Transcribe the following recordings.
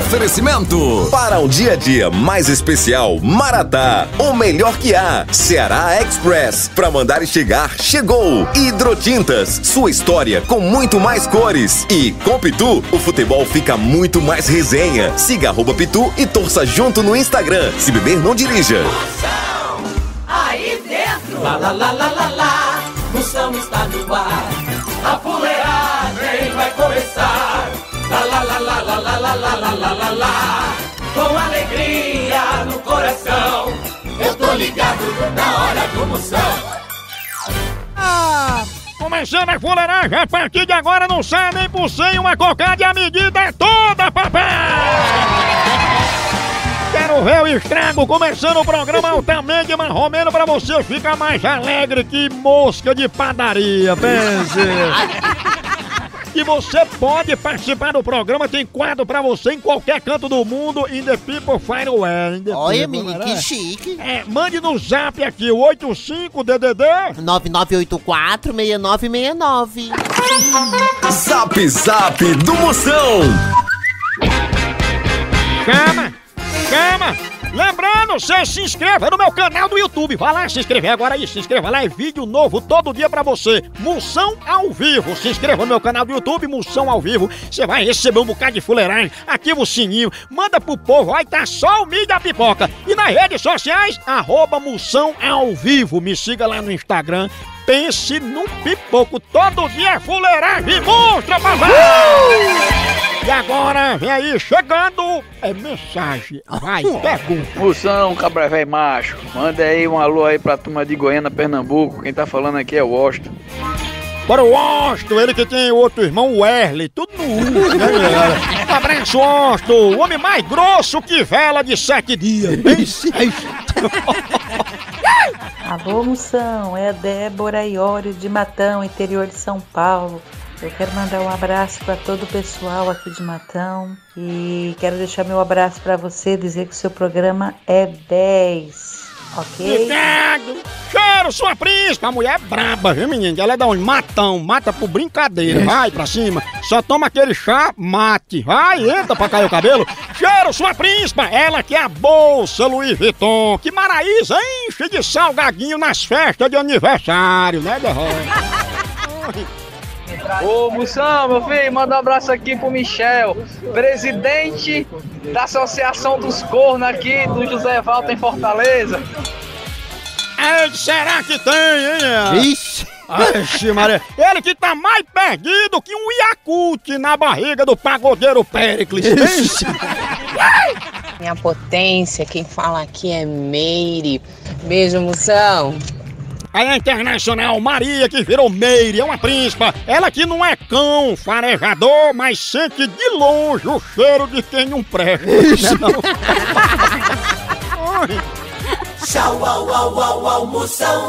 Oferecimento. Para um dia a dia mais especial, Maratá, o melhor que há. Ceará Express, pra mandar e chegar, chegou. Hidrotintas, sua história com muito mais cores. E com Pitu, o futebol fica muito mais resenha. Siga @Pitu e torça junto no Instagram. Se beber, não dirija. Moção, aí dentro. Lá, lá, lá, lá, lá, lá. Moção está no ar. A fuleagem vai começar. Lá, lá, lá, lá, lá, lá, lá, lá, lá, lá, lá, lá. Com alegria no coração. Eu tô ligado na hora do Moção. Começando a fuleiragem, a partir de agora não sai nem por 100, uma cocada e a medida é toda, papai! Quero ver o estrago, começando o programa altamente marromeno pra você ficar mais alegre que mosca de padaria, pense! E você pode participar do programa, tem quadro pra você em qualquer canto do mundo, in the people find a way. Olha, menino, que chique. Mande no zap aqui, o 85-DDD 9984-6969. Zap Zap do Moção. Chama! Lembrando, você se inscreva no meu canal do YouTube. Vai lá se inscrever agora aí, se inscreva lá, é vídeo novo todo dia pra você. Moção ao vivo. Se inscreva no meu canal do YouTube, Moção ao vivo. Você vai receber um bocado de fuleiragem. Ativa o sininho, manda pro povo, vai tá só o mídia pipoca. E nas redes sociais, @Moção ao vivo. Me siga lá no Instagram. Pense num pipoco. Todo dia é fuleiragem. Mostra, papai! E agora, vem aí, chegando, é mensagem. Vai, pergunta. Moção, cabra velho macho. Manda aí um alô aí pra turma de Goiânia, Pernambuco. Quem tá falando aqui é o Washington. Para o Washington, ele que tem outro irmão, o Wesley, tudo no U, né, galera? Um abraço, Washington, o homem mais grosso que vela de 7 dias. Alô, Moção, é a Débora Iório de Matão, interior de São Paulo. Eu quero mandar um abraço para todo o pessoal aqui de Matão e quero deixar meu abraço para você, dizer que o seu programa é 10, ok? Obrigado! Cheiro, sua príncipe! A mulher é braba, viu, menino? Ela é da onde? Matão, mata por brincadeira, vai pra cima. Só toma aquele chá, mate. Vai, entra pra cair o cabelo. Cheiro, sua príncipe! Ela que é a bolsa Louis Vuitton, que Maraísa enche de salgadinho nas festas de aniversário, né, Derrota? Ô Moção, meu filho, manda um abraço aqui pro Michel, presidente da Associação dos Cornos aqui do José Walter em Fortaleza. Ei, será que tem, hein? Ixi! Ai, Maria, ele que tá mais perdido que um Yakult na barriga do pagodeiro Péricles. Minha potência, quem fala aqui é Meire. Beijo, Moção. Aí a internacional Maria, que virou Meire, é uma príncipa. Ela que não é cão farejador, mas sente de longe o cheiro de quem não presta. Tchau, au, au, au, au, Moção.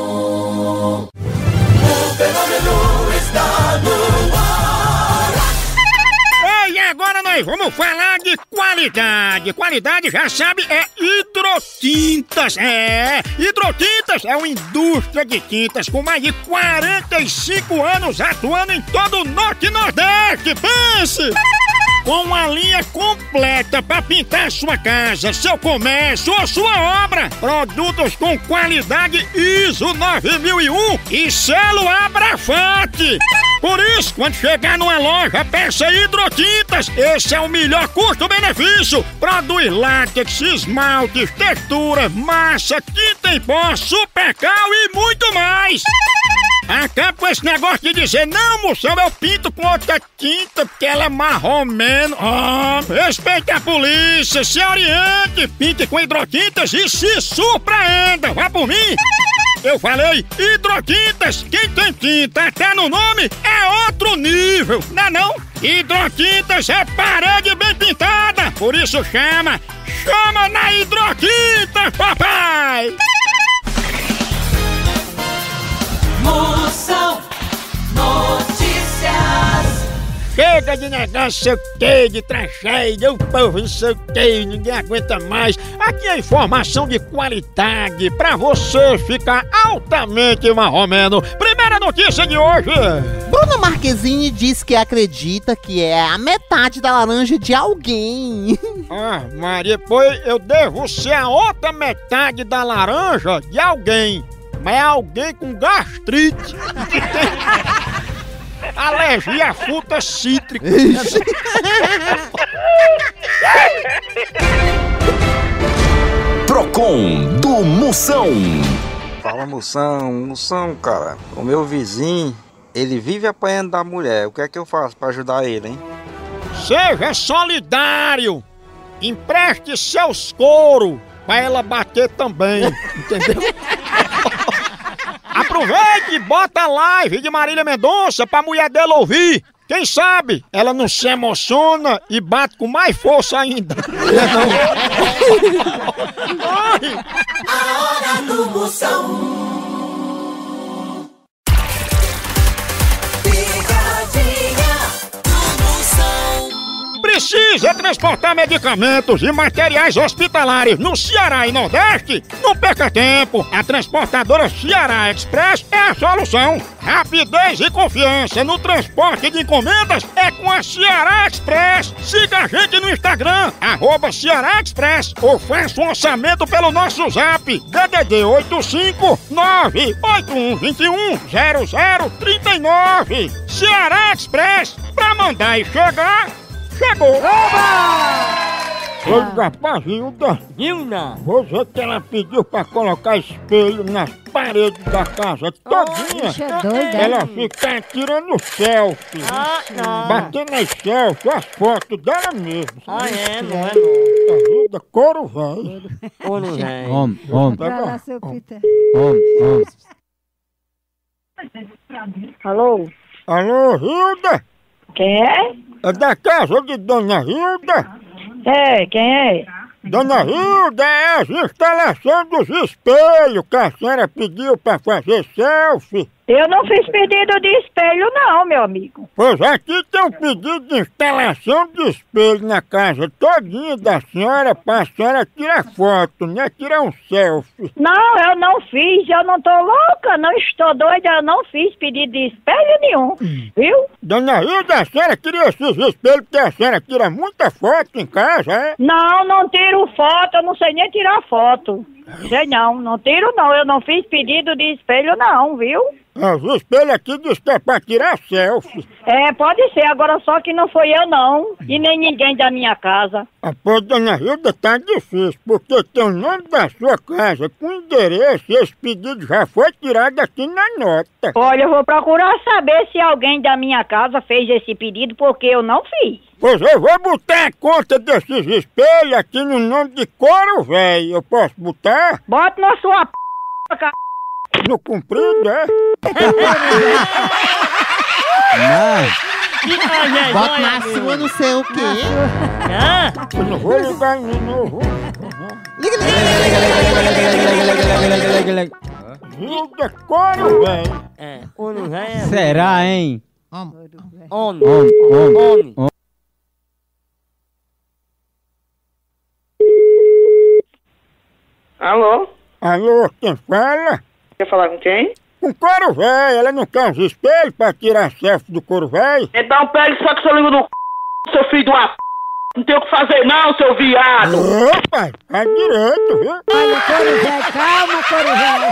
O fenômeno está no ar. E agora nós vamos falar de qualidade. Qualidade, já sabe, é Hidrotintas. Hidrotintas é uma indústria de tintas com mais de 45 anos atuando em todo o Norte e Nordeste. Pense! Com uma linha completa para pintar sua casa, seu comércio ou sua obra. Produtos com qualidade ISO 9001 e selo Abrafate. Por isso, quando chegar numa loja, peça Hidrotintas. Esse é o melhor custo-benefício. Produz látex, esmaltes, texturas, massa, tinta em pó, supercal e muito mais. Acaba com esse negócio de dizer, não, Moção, eu pinto com outra tinta porque ela é marromeno. Respeite a polícia, se oriente, pinte com Hidrotintas e se surpreenda. Vá por mim. Eu falei Hidrotintas, quem tem tinta até no nome é outro nível, não é não? Hidrotintas é parede bem pintada, por isso chama na Hidrotintas, papai! Moção Notícias. Chega de negócio, sei o que, de tragédia, o povo não sei o que, ninguém aguenta mais. Aqui é informação de qualidade pra você ficar altamente marromeno. Primeira notícia de hoje. Bruna Marquezine diz que acredita que é a metade da laranja de alguém. Ah, Maria, pois eu devo ser a outra metade da laranja de alguém. Mas é alguém com gastrite. Alergia a frutas cítricas. Procon do Moção. Fala, Moção, cara. O meu vizinho, ele vive apanhando da mulher. O que é que eu faço pra ajudar ele, hein? Seja solidário. Empreste seus couros pra ela bater também. Entendeu? Aproveite e bota a live de Marília Mendonça pra mulher dela ouvir. Quem sabe ela não se emociona e bate com mais força ainda. A hora do Moção. Precisa transportar medicamentos e materiais hospitalares no Ceará e Nordeste? Não perca tempo! A transportadora Ceará Express é a solução! Rapidez e confiança no transporte de encomendas é com a Ceará Express! Siga a gente no Instagram, @Ceará Express, ou faça um orçamento pelo nosso zap DDD 85981210039. Ceará Express, pra mandar e chegar. Chegou! Oi, rapazilda! Hilda! Você que ela pediu pra colocar espelho nas paredes da casa todinha. Bicha doida. Ela fica tirando selfie. Não. Batendo as selfies, as fotos dela mesmo. Ah, é, não é Ajuda, couro velho. Ouro, velho. Homem. Alô? Alô, Hilda? Quem é? É da casa de Dona Hilda? É, quem é? Dona Hilda, é as instalações dos espelhos que a senhora pediu pra fazer selfie. Eu não fiz pedido de espelho não, meu amigo. Pois aqui tem um pedido de instalação de espelho na casa todinha da senhora pra senhora tirar foto, né? Tirar um selfie. Não, eu não fiz, eu não tô louca, não estou doida, eu não fiz pedido de espelho nenhum, viu? Dona Hilda, a senhora queria esses espelhos porque a senhora tira muita foto em casa, é? Não, não tiro foto, eu não sei nem tirar foto. Sei não tiro não, eu não fiz pedido de espelho não, viu? Os espelhos aqui diz que é pra tirar selfie. É, pode ser, agora só que não foi eu não, e nem ninguém da minha casa. Ah, pô, Dona Hilda, tá difícil, porque tem o nome da sua casa com endereço e esse pedido já foi tirado aqui na nota. Olha, eu vou procurar saber se alguém da minha casa fez esse pedido, porque eu não fiz. Pois eu vou botar a conta desses espelhos aqui no nome de Couro Velho. Eu posso botar? Bota na sua c... No comprido, é? Bota na sua não sei o quê. Eu não vou ligar de novo. Liga. Hilda Couro Velho. Ouro, velho. Será, hein? Homem. Alô? Alô, quem fala? Quer falar com quem? Com Couro Velho. Ela não quer uns espelhos pra tirar selfie do Couro Velho? Então pegue só que seu língua no c... seu filho de uma p... Não tem o que fazer não, seu viado! Opa, tá direito, viu? Olha, Couro velho, calma, Couro velho.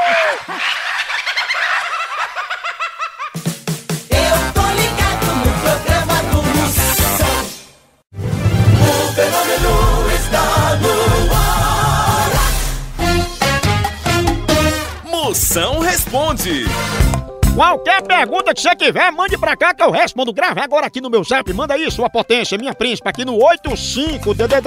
Eu tô ligado no programa do Moção. O fenômeno está no ar. Moção responde. Qualquer pergunta que você tiver, mande pra cá que eu respondo. Grave agora aqui no meu zap. Manda aí, sua potência, minha príncipe, aqui no 85-DDD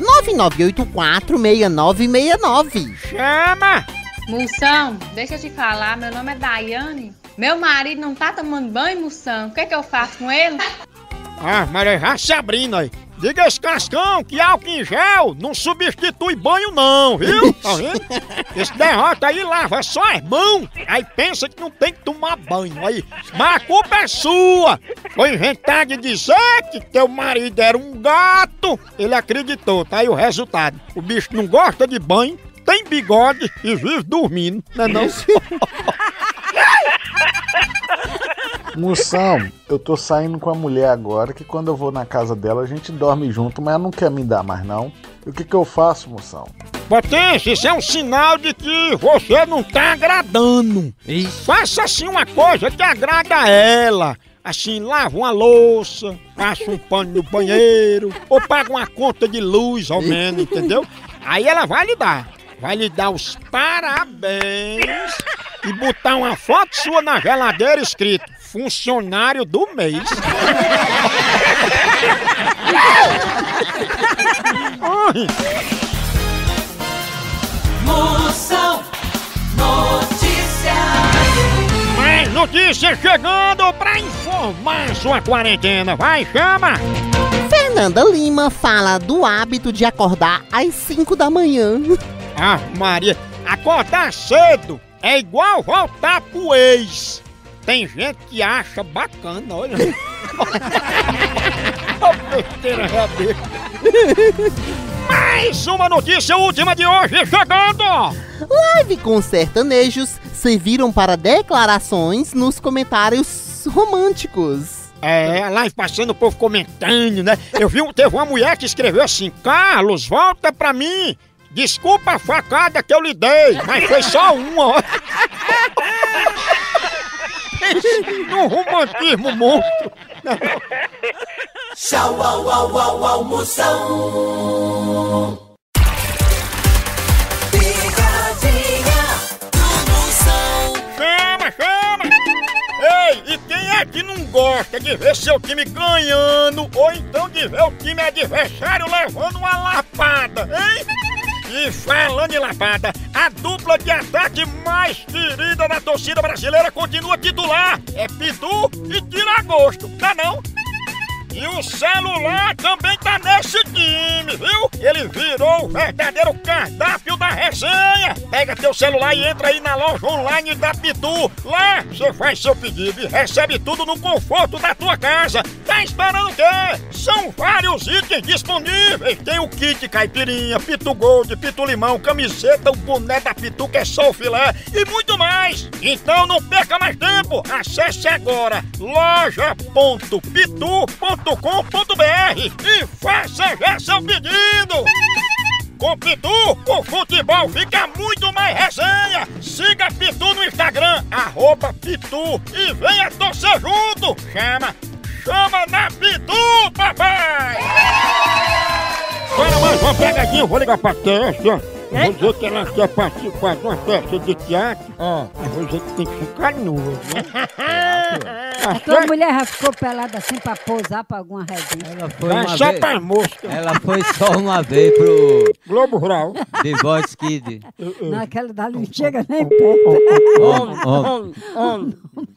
9984-6969. Chama! Moção, deixa eu te falar, meu nome é Daiane. Meu marido não tá tomando banho, Moção. O que é que eu faço com ele? Ah, mas já se abrindo aí. Diga esse Cascão que álcool em gel não substitui banho não, viu? Tá vendo? Esse derrota aí lava só as mãos, aí pensa que não tem que tomar banho aí. Mas a culpa é sua! Foi inventar de dizer que teu marido era um gato, ele acreditou, tá aí o resultado. O bicho não gosta de banho, tem bigode e vive dormindo, não é não? Moção, eu tô saindo com a mulher agora, que quando eu vou na casa dela a gente dorme junto, mas ela não quer me dar mais não. E o que eu faço, moção? Potência, isso é um sinal de que você não tá agradando. Faça assim uma coisa que agrada a ela. Assim, lava uma louça, passa um pano no banheiro, ou paga uma conta de luz ao menos, entendeu? Aí ela vai lhe dar os parabéns e botar uma foto sua na geladeira escrito funcionário do mês. Moção Notícias. Mais notícias chegando pra informar sua quarentena. Vai, chama! Fernanda Lima fala do hábito de acordar às 5 da manhã. Ah, Maria, acordar cedo é igual voltar pro ex. Tem gente que acha bacana, olha. Mais uma notícia última de hoje chegando. Live com sertanejos serviram para declarações nos comentários românticos. É, a live passando, o povo comentando, né? Eu vi, teve uma mulher que escreveu assim: Carlos, volta pra mim. Desculpa a facada que eu lhe dei, mas foi só uma. Um romantismo monstro. Tchau, au, au, au, au, Moção. Pegadinha do Moção. Chama! Ei, e quem é que não gosta de ver seu time ganhando, ou então de ver o time adversário levando uma lapada, hein? E falando em lapada, a dupla de ataque mais querida da torcida brasileira continua titular. É Pitu e Tiragosto, tá não? E o celular também tá nesse time, viu? Ele virou o verdadeiro cardápio da resenha. Pega teu celular e entra aí na loja online da Pitu. Lá você faz seu pedido e recebe tudo no conforto da tua casa. Tá esperando o quê? São vários itens disponíveis. Tem o kit caipirinha, Pitu Gold, Pitu Limão, camiseta, o boné da Pitu que é só o filé e muito mais. Então não perca mais tempo. Acesse agora loja.pitu.com.br e faça já seu pedido! Com Pitu, o futebol fica muito mais resenha! Siga Pitu no Instagram, @Pitu e venha torcer junto! Chama na Pitu, papai! Agora mais uma pegadinha, eu vou ligar pra Tessa. Vou dizer que ela quer participar de uma peça de teatro. Mas vou dizer que tem que ficar nua, né? A tua mulher já ficou pelada assim pra pousar pra alguma revista? Ela foi uma só vez. pra mosca. Ela foi só uma vez pro Globo Rural. The Voice Kid. Naquela dali não chega nem perto. Homem.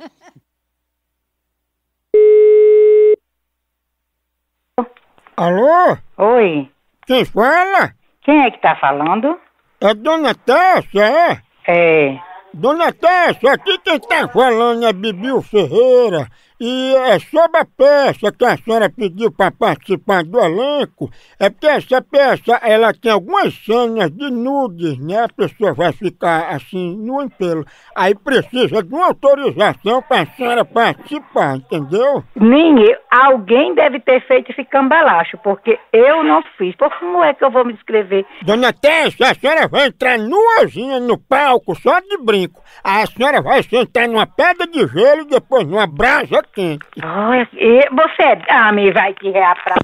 Alô? Oi, Quem fala? quem é que tá falando? É Dona Tessa, é? É, Dona Tessa, aqui quem tá falando é Bibiu Ferreira. E é sobre a peça que a senhora pediu para participar do elenco. É porque essa peça, ela tem algumas cenas de nudes, né? A pessoa vai ficar assim, no impelo. Aí precisa de uma autorização para a senhora participar, entendeu? alguém deve ter feito esse cambalacho, porque eu não fiz. Por como é que eu vou me descrever? Dona Tessa, a senhora vai entrar nuazinha no palco, só de brinco. Aí a senhora vai sentar numa pedra de gelo e depois numa brasa quente. Olha, você me vai te reaprar.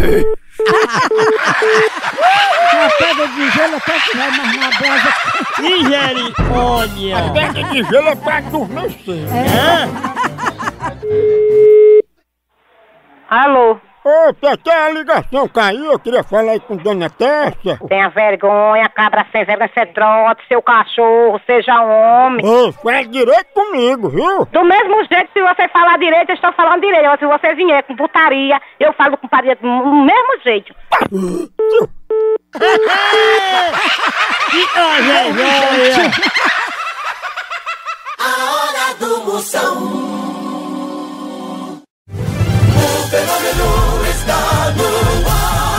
Uma pedra de gelo até que vai, mas uma brasa. Misericórdia! A pedra de gelo é pra adormecer. Alô? Ô, Tete, a ligação caiu, eu queria falar aí com Dona Tessa. Tenha vergonha, cabra sem vergonha, você trote, seu cachorro, seja homem. Ô, fala direito comigo, viu? Do mesmo jeito, se você falar direito, eu estou falando direito. Se você vier com putaria, eu falo com putaria do mesmo jeito. A hora do Moção. O fenômeno está no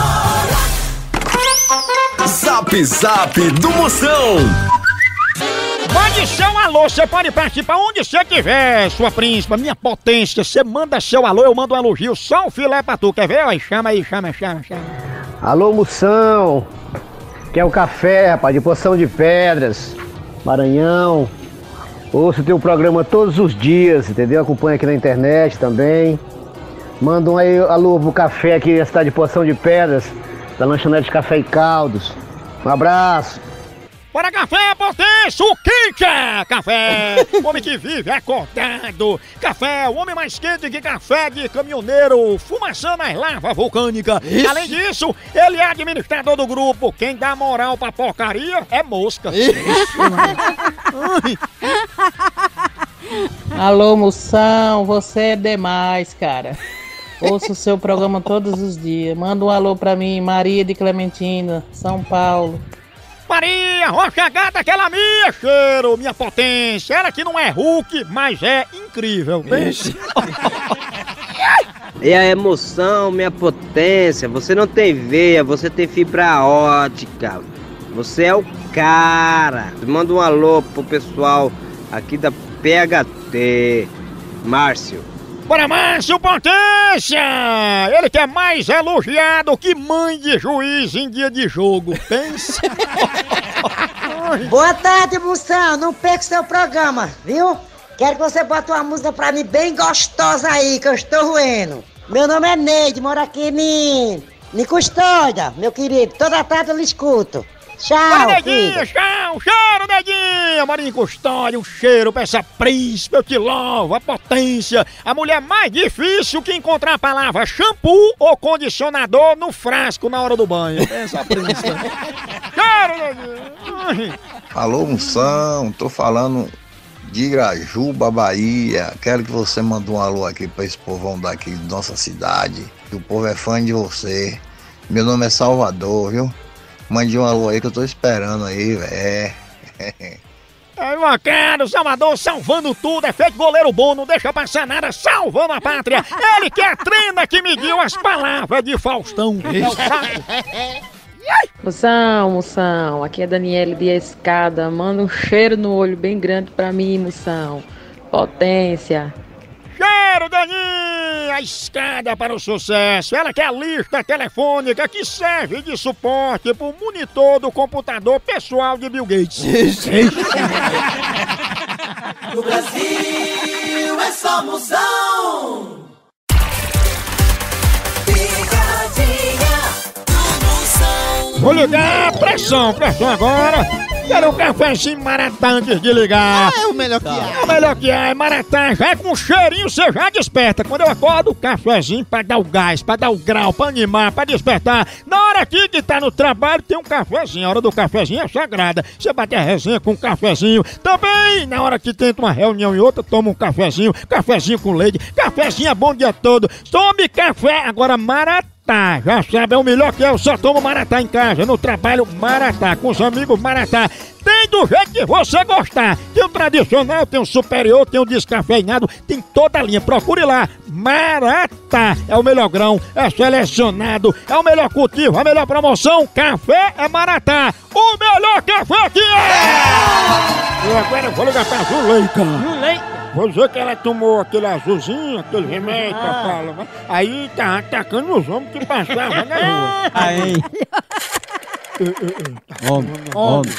ar. Zap Zap do Moção. Mande seu alô, você pode participar onde você quiser, sua príncipa, minha potência. Você manda seu alô, eu mando um elogio, só um filé pra tu, quer ver? Ó, chama aí, chama. Alô, Moção. Que é o café, rapaz, de Poção de Pedras, Maranhão. Ouço teu programa todos os dias, entendeu? Acompanho aqui na internet também. Manda um aí, alô pro café aqui na cidade de Poção de Pedras, da lanchonete Café e Caldos. Um abraço. Bora café, potência, o quente é café, o homem que vive acordado. Café, o homem mais quente que café de caminhoneiro, fumaçando as lavas vulcânicas. Além disso, ele é administrador do grupo. Quem dá moral pra porcaria é mosca. Alô, Moção, você é demais, cara. Ouço o seu programa todos os dias. Manda um alô pra mim, Maria de Clementina, São Paulo. Maria, rocha gata, aquela minha, cheiro, minha potência. Ela que não é Hulk, mas é incrível. E a emoção, minha potência, você não tem veia, você tem fibra ótica. Você é o cara. Manda um alô pro pessoal aqui da PHT, Márcio. Bora, Márcio Potência! Ele que é mais elogiado que mãe de juiz em dia de jogo. Pensa. Boa tarde, Moção. Não perca seu programa, viu? Quero que você bote uma música pra mim bem gostosa aí, que eu estou roendo. Meu nome é Neide, moro aqui em Custódia, meu querido. Toda tarde eu lhe escuto. Tchau, bora, Neguinha, tchau, cheiro, Neguinha. Mora em Custódia, um cheiro pra essa príncipe, eu te louvo, a potência. A mulher mais difícil que encontrar a palavra shampoo ou condicionador no frasco na hora do banho. Essa príncipe. Cheiro, Neguinha. Alô, Moção, tô falando de Irajuba, Bahia. Quero que você mande um alô aqui pra esse povão daqui de nossa cidade. O povo é fã de você. Meu nome é Salvador, viu? Mande um alô aí que eu tô esperando aí, velho. É uma cara, o Salvador salvando tudo, é feito goleiro bom, não deixa passar nada, salvando a pátria. Ele que é a trena que mediu as palavras de Faustão. Moção, aqui é Daniele de Escada, manda um cheiro no olho bem grande pra mim, Moção. Potência. Cheiro, Daninha, a escada para o sucesso. Ela que é a lista telefônica que serve de suporte pro monitor do computador pessoal de Bill Gates. No Brasil é só Moção. Picadinha do Moção. Vou ligar, pressão agora. Quero um cafezinho Maratá antes de ligar. É o melhor que há. É o melhor que há, é Maratá. Já é com cheirinho, você já desperta. Quando eu acordo, cafezinho pra dar o gás, pra dar o grau, pra animar, pra despertar. Na hora aqui que tá no trabalho, tem um cafezinho. A hora do cafezinho é sagrada. Você bate a resenha com um cafezinho. Também, na hora que tenta uma reunião e outra, toma um cafezinho. Cafezinho com leite. Cafezinho é bom o dia todo. Tome café, agora Maratá. Já sabe, é o melhor que é. Eu só tomo Maratá em casa, no trabalho Maratá, com os amigos Maratá. Tem do jeito que você gostar. Tem o tradicional, tem o superior, tem o descafeinado, tem toda a linha. Procure lá. Maratá é o melhor grão, é selecionado, é o melhor cultivo, a melhor promoção. Café é Maratá. O melhor café que é! E agora eu vou ligar pra Zuleika. Vou dizer que ela tomou aquele azulzinho, aquele remédio pra fala, né? Aí tá atacando os homens que passavam na rua. Aí. Homem.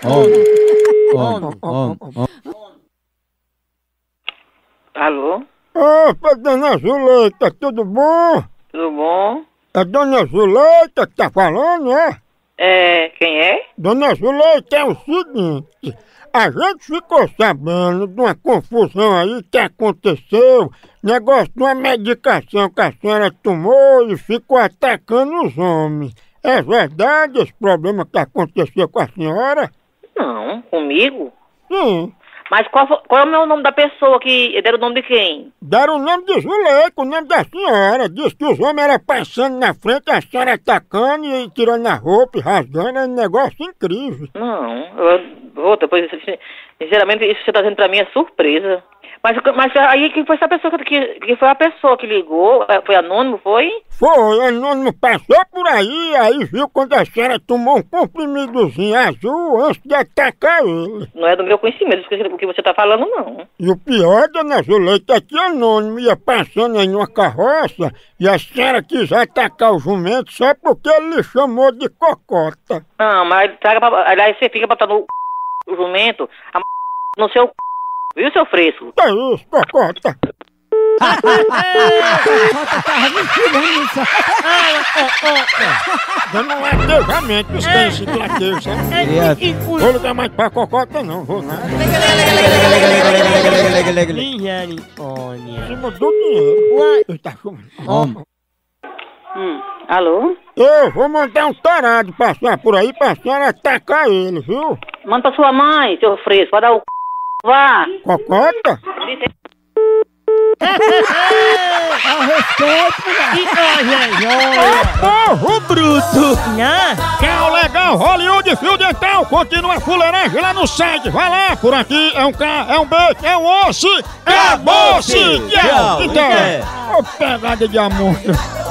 Alô? Opa, dona Zuleika, tudo bom? Tudo bom? É dona Zuleika que tá falando, é? É, quem é? Dona Zuleika, é o seguinte... a gente ficou sabendo de uma confusão aí que aconteceu, negócio de uma medicação que a senhora tomou e ficou atacando os homens. É verdade esse problema que aconteceu com a senhora? Não, comigo? Sim. Mas qual é o nome da pessoa que... Deram o nome de quem? Deram o nome de Zuleika, o nome da senhora. Diz que os homens eram passando na frente, a senhora atacando e tirando a roupa e rasgando, é um negócio incrível. Não, depois, sinceramente, isso que você tá dizendo pra mim é surpresa. Mas aí quem foi essa pessoa que foi a pessoa que ligou? Foi anônimo, foi? Foi, anônimo passou por aí viu quando a senhora tomou um comprimidozinho azul antes de atacar ele. Não é do meu conhecimento o que você tá falando, não. E o pior, dona Zuleika, é que anônimo ia passando em uma carroça e a senhora quis atacar o jumento só porque ele lhe chamou de cocota. Não, mas aí você fica botando o jumento no seu viu, seu fresco? Que isso, cocota? Dando um latejamento, isso tem esse latejo, sabe? Vou ligar mais pra cocota não, vou nada. Em cima do dinheiro. Ele tá chamando. Alô? Eu vou mandar um tarado passar por aí pra senhora atacar ele, viu? Manda pra sua mãe, seu fresco, vai dar o vá! Cocota? Ao respeito, Porro bruto! Tchau, legal, Hollywood Fio Dental, continua a fuleiragem lá no site, vai lá, por aqui é um K, é um B, é um osso, acabou-se! Tchau! Então, ô pegada de amor!